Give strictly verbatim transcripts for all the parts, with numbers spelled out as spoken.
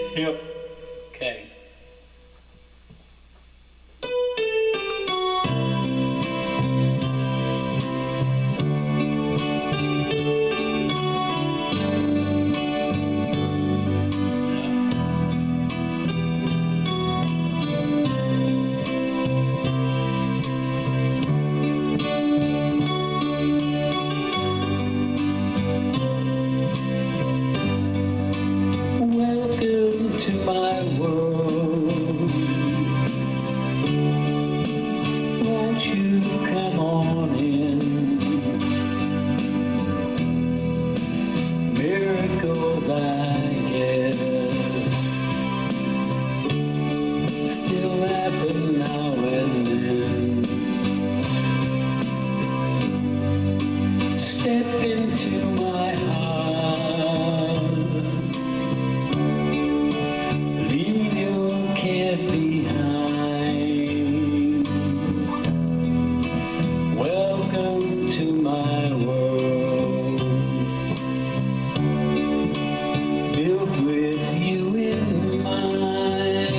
Yep. Okay. Welcome to my world. Won't you come on in? Miracles, I guess, still happen now and then. Step into my heart. Leave your cares behind. Welcome to my world, built with you in mind.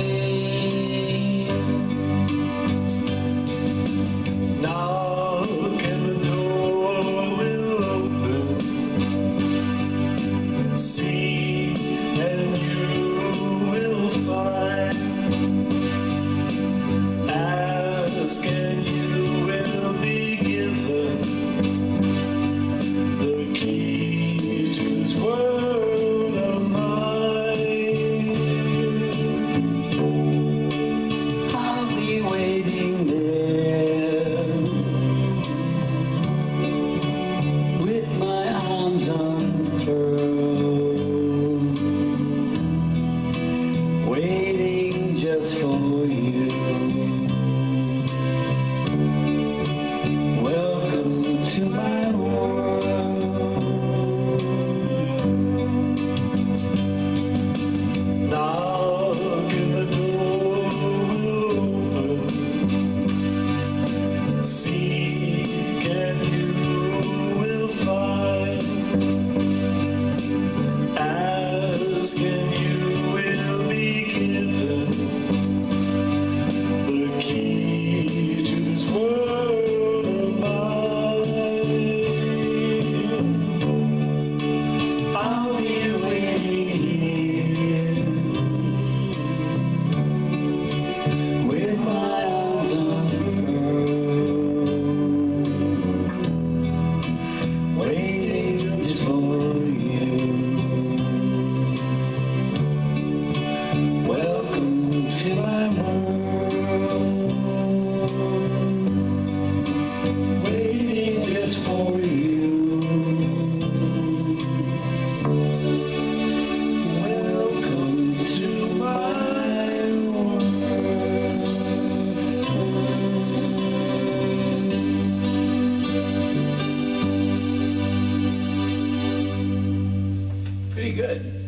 Knock and the door will open. See and you will find. Ask and you will be given the key to this world of mine. I'll be waiting there with my arms unfurled, waiting just for you. Welcome to my world. Knock and the door will open. Seek and you will find. Ask and you will be given the key to this world of mine. I'll be waiting here with my arms unfurled, waiting just for you. Welcome to my world, waiting just for you. Welcome to my world. Pretty good.